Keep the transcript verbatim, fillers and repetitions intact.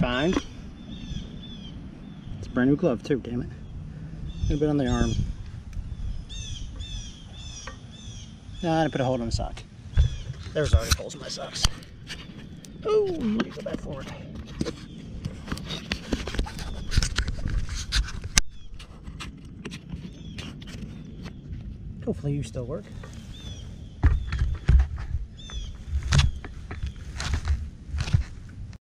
kind. It's a brand new glove too, damn it. A little bit on the arm. Nah, I put a hold on the sock. There's already holes in my socks. Oh, let me go back forward. Hopefully you still work.